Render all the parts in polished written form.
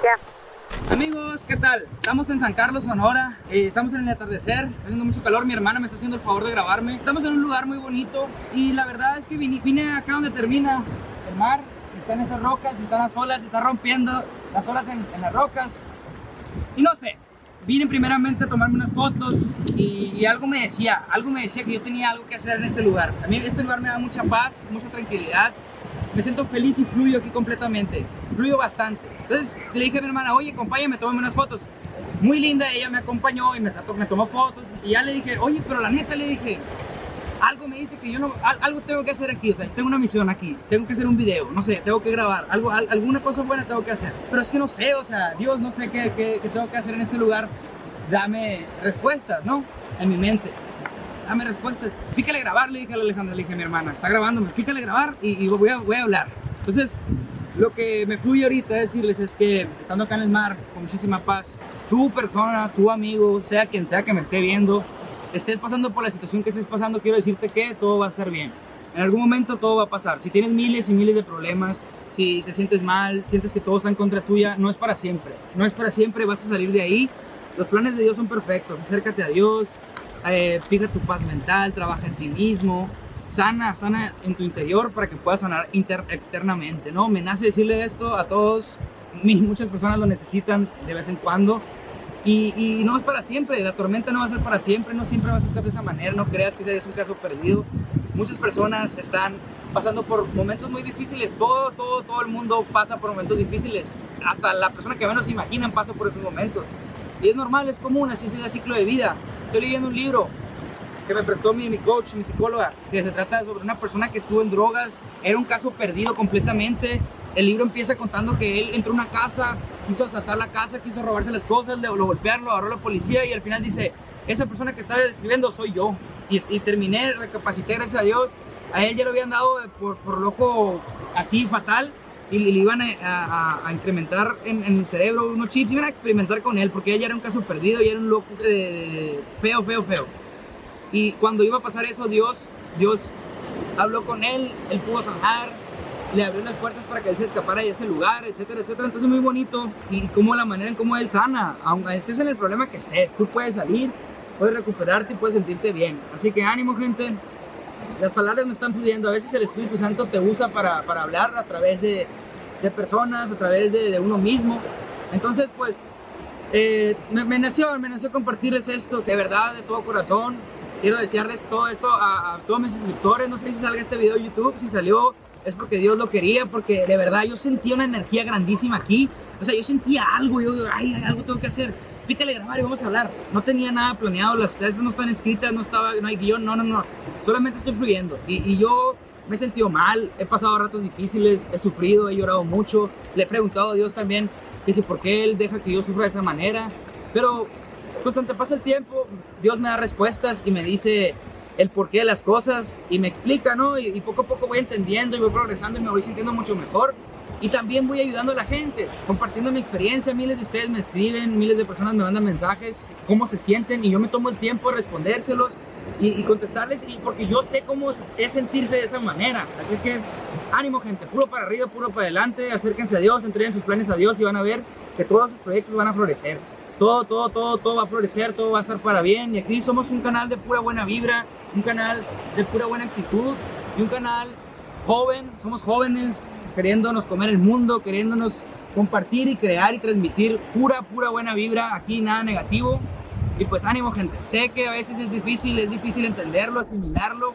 Ya. Amigos, ¿qué tal? Estamos en San Carlos, Sonora, estamos en el atardecer, está haciendo mucho calor, mi hermana me está haciendo el favor de grabarme. Estamos en un lugar muy bonito y la verdad es que vine acá donde termina el mar, están estas rocas, están las olas, se están rompiendo las olas en las rocas y no sé, vine primeramente a tomarme unas fotos y algo me decía que yo tenía algo que hacer en este lugar. A mí este lugar me da mucha paz, mucha tranquilidad, me siento feliz y fluyo aquí completamente, fluyo bastante. Entonces le dije a mi hermana, oye, acompáñame, tómame unas fotos. Muy linda, ella me acompañó y me tomó fotos. Y ya le dije, oye, pero la neta, le dije, algo me dice que yo no, algo tengo que hacer aquí. O sea, tengo una misión aquí, tengo que hacer un video, no sé, tengo que grabar, alguna cosa buena tengo que hacer. Pero es que no sé, o sea, Dios, no sé qué tengo que hacer en este lugar. Dame respuestas, ¿no? En mi mente. Dame respuestas. Pícale grabar, le dije a la Alejandra, le dije a mi hermana, está grabándome, pícale grabar y voy a hablar. Entonces, lo que me fluye ahorita a decirles es que estando acá en el mar con muchísima paz, tu persona, tu amigo, sea quien sea que me esté viendo, estés pasando por la situación que estés pasando, quiero decirte que todo va a estar bien. En algún momento todo va a pasar. Si tienes miles y miles de problemas, si te sientes mal, sientes que todo está en contra tuya, no es para siempre. No es para siempre, vas a salir de ahí. Los planes de Dios son perfectos. Acércate a Dios, fija tu paz mental, trabaja en ti mismo. Sana en tu interior para que puedas sanar externamente, ¿no? Me nace decirle esto a todos, muchas personas lo necesitan de vez en cuando y no es para siempre, la tormenta no va a ser para siempre, no siempre vas a estar de esa manera, no creas que ese es un caso perdido. Muchas personas están pasando por momentos muy difíciles, todo el mundo pasa por momentos difíciles, hasta la persona que menos se imaginan pasa por esos momentos y es normal, es común, así es el ciclo de vida. Estoy leyendo un libro que me prestó mi coach, mi psicóloga, que se trata sobre una persona que estuvo en drogas, era un caso perdido completamente. El libro empieza contando que él entró a una casa, quiso asaltar la casa, quiso robarse las cosas, lo golpearon, lo agarró la policía y al final dice, esa persona que estaba describiendo soy yo. Y terminé, recapacité, gracias a Dios. A él ya lo habían dado por loco así fatal y le iban a incrementar en el cerebro unos chips, iban a experimentar con él porque él ya era un caso perdido y era un loco feo. Y cuando iba a pasar eso, Dios habló con él pudo sanar, le abrió las puertas para que él se escapara de ese lugar, etcétera, etcétera. Entonces muy bonito y como la manera en cómo él sana, aunque estés en el problema que estés, tú puedes salir, puedes recuperarte y puedes sentirte bien. Así que ánimo, gente, las palabras me están fluyendo, a veces el Espíritu Santo te usa para hablar a través de personas, a través de uno mismo. Entonces pues me nació compartirles esto, de verdad, de todo corazón. Quiero desearles todo esto a todos mis suscriptores. No sé si salga este video en YouTube, si salió es porque Dios lo quería, porque de verdad yo sentía una energía grandísima aquí. O sea, yo sentía algo, algo tengo que hacer. Pícale grabar y vamos a hablar. No tenía nada planeado, las clases no están escritas, no hay guión, no. Solamente estoy fluyendo. Y yo me he sentido mal, he pasado ratos difíciles, he sufrido, he llorado mucho. Le he preguntado a Dios también que si por qué Él deja que yo sufra de esa manera. Pero constante pasa el tiempo, Dios me da respuestas y me dice el porqué de las cosas y me explica, ¿no? Y poco a poco voy entendiendo y voy progresando y me voy sintiendo mucho mejor. Y también voy ayudando a la gente, compartiendo mi experiencia. Miles de ustedes me escriben, miles de personas me mandan mensajes, cómo se sienten y yo me tomo el tiempo de respondérselos y contestarles porque yo sé cómo es sentirse de esa manera. Así que ánimo, gente, puro para arriba, puro para adelante, acérquense a Dios, entreguen sus planes a Dios y van a ver que todos sus proyectos van a florecer. Todo va a florecer, todo va a estar para bien. Y aquí somos un canal de pura buena vibra, un canal de pura buena actitud y un canal joven. Somos jóvenes queriéndonos comer el mundo, queriéndonos compartir y crear y transmitir pura buena vibra. Aquí nada negativo. Y pues ánimo, gente. Sé que a veces es difícil entenderlo, asimilarlo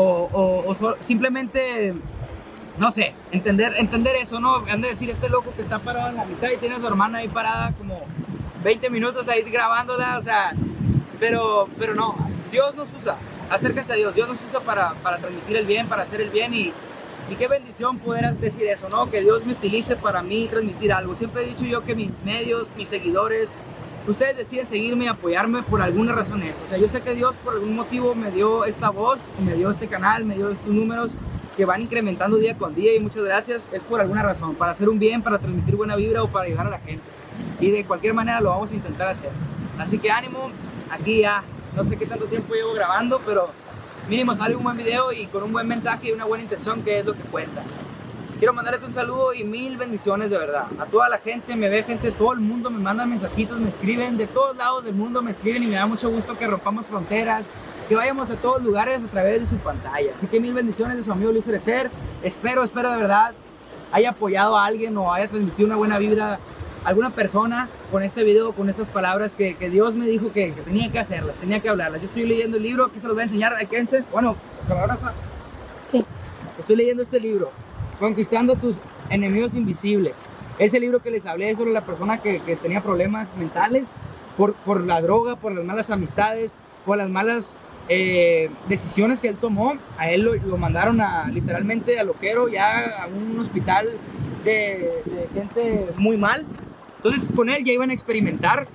o simplemente, no sé, entender eso, ¿no? Han de decir, este loco que está parado en la mitad y tiene a su hermana ahí parada como 20 minutos ahí grabándola, o sea, pero no, Dios nos usa, acérquense a Dios nos usa para transmitir el bien, para hacer el bien y qué bendición poder decir eso, ¿no? Que Dios me utilice para mí transmitir algo. Siempre he dicho yo que mis medios, mis seguidores, ustedes deciden seguirme y apoyarme por alguna razón es, o sea, yo sé que Dios por algún motivo me dio esta voz, me dio este canal, me dio estos números que van incrementando día con día y muchas gracias, es por alguna razón, para hacer un bien, para transmitir buena vibra o para ayudar a la gente. Y de cualquier manera lo vamos a intentar hacer. Así que ánimo, aquí ya no sé qué tanto tiempo llevo grabando, pero mínimo sale un buen video y con un buen mensaje y una buena intención, que es lo que cuenta. Quiero mandarles un saludo y 1000 bendiciones de verdad. A toda la gente, me ve gente de todo el mundo, me mandan mensajitos, me escriben, de todos lados del mundo me escriben y me da mucho gusto que rompamos fronteras, que vayamos a todos lugares a través de su pantalla. Así que 1000 bendiciones de su amigo Luis Cerecer. Espero de verdad haya apoyado a alguien o haya transmitido una buena vibra a alguna persona con este video, con estas palabras que Dios me dijo que tenía que hacerlas, tenía que hablarlas. Yo estoy leyendo el libro, aquí se los voy a enseñar, quédense. Bueno, camarógrafa. Sí. Estoy leyendo este libro, Conquistando tus enemigos invisibles. Ese libro que les hablé sobre la persona que tenía problemas mentales por la droga, por las malas amistades, por las malas decisiones que él tomó. A él lo mandaron literalmente a loquero, ya a un hospital de gente muy mal. Entonces con él ya iban a experimentar,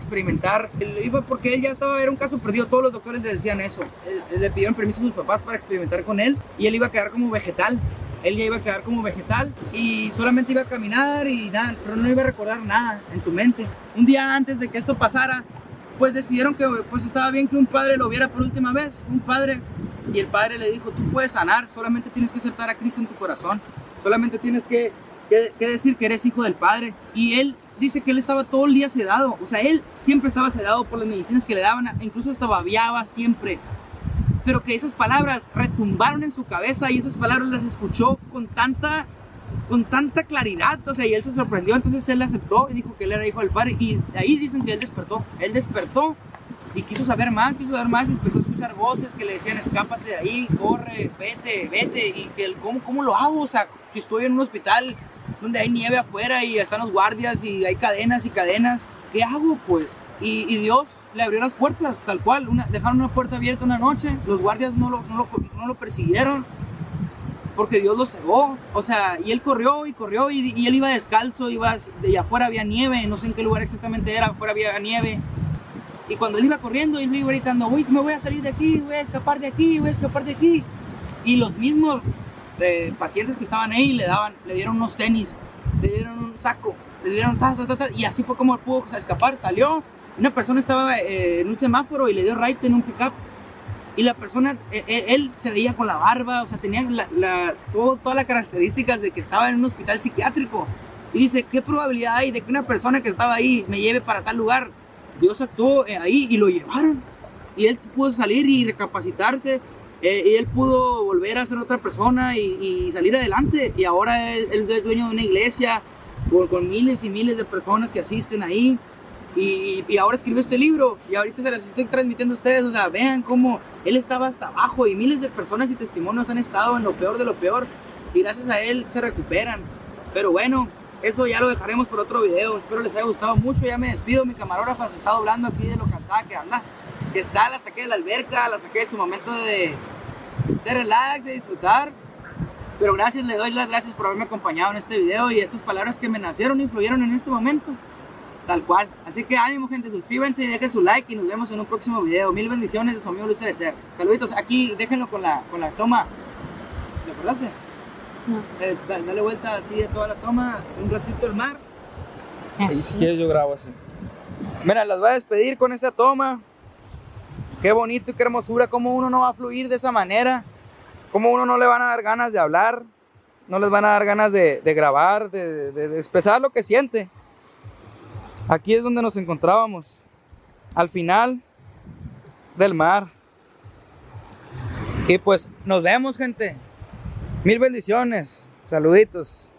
porque él ya era un caso perdido. Todos los doctores le decían eso. Le pidieron permiso a sus papás para experimentar con él y él iba a quedar como vegetal. Él ya iba a quedar como vegetal y solamente iba a caminar y nada, pero no iba a recordar nada en su mente. Un día antes de que esto pasara, pues decidieron que pues estaba bien que un padre lo viera por última vez, un padre. Y el padre le dijo, tú puedes sanar, solamente tienes que aceptar a Cristo en tu corazón. Solamente tienes que decir que eres hijo del Padre. Y él dice que él estaba todo el día sedado. O sea, él siempre estaba sedado por las medicinas que le daban, incluso hasta babeaba siempre. Pero que esas palabras retumbaron en su cabeza y esas palabras las escuchó con tanta claridad, o sea, y él se sorprendió. Entonces él aceptó y dijo que él era hijo del Padre, y de ahí dicen que él despertó y quiso saber más, y empezó a escuchar voces que le decían, escápate de ahí, corre, vete, y que ¿cómo lo hago? O sea, si estoy en un hospital donde hay nieve afuera y están los guardias y hay cadenas y cadenas, ¿qué hago pues? Y Dios le abrió las puertas, tal cual. Dejaron una puerta abierta una noche, los guardias no lo persiguieron porque Dios lo cegó. O sea, y él corrió y él iba descalzo, y afuera había nieve, no sé en qué lugar exactamente era, afuera había nieve. Y cuando él iba corriendo, él iba gritando, uy, me voy a salir de aquí, voy a escapar de aquí. Y los mismos pacientes que estaban ahí le dieron unos tenis, le dieron un saco, le dieron y así fue como él pudo escapar. Salió, una persona estaba en un semáforo y le dio right en un pickup. Y la persona, él se veía con la barba, o sea, tenía todas las características de que estaba en un hospital psiquiátrico. Y dice, ¿qué probabilidad hay de que una persona que estaba ahí me lleve para tal lugar? Dios actuó ahí y lo llevaron. Y él pudo salir y recapacitarse. Y él pudo volver a ser otra persona y salir adelante. Y ahora él es dueño de una iglesia con miles y miles de personas que asisten ahí. Y ahora escribió este libro y ahorita se las estoy transmitiendo a ustedes. O sea, vean cómo él estaba hasta abajo y miles de personas y testimonios han estado en lo peor de lo peor y gracias a él se recuperan. Pero bueno, eso ya lo dejaremos por otro video. Espero les haya gustado mucho. Ya me despido. Mi camarógrafa se está doblando aquí de lo cansada que anda, que está. La saqué de la alberca, la saqué de su momento de relax, de disfrutar. Pero gracias, le doy las gracias por haberme acompañado en este video y estas palabras que me nacieron influyeron en este momento. Tal cual. Así que ánimo, gente, suscríbanse y dejen su like y nos vemos en un próximo video. 1000 bendiciones de su amigo Luis Cerecer. Saluditos. Aquí déjenlo con la toma. ¿Te acordaste? No. Dale vuelta así de toda la toma, un ratito el mar. Así. Y si quieres yo grabo así. Mira, las voy a despedir con esta toma. Qué bonito y qué hermosura. Cómo uno no va a fluir de esa manera. Cómo uno no le van a dar ganas de hablar. No les van a dar ganas de grabar, de expresar lo que siente. Aquí es donde nos encontrábamos, al final del mar. Y pues nos vemos, gente. 1000 bendiciones. Saluditos.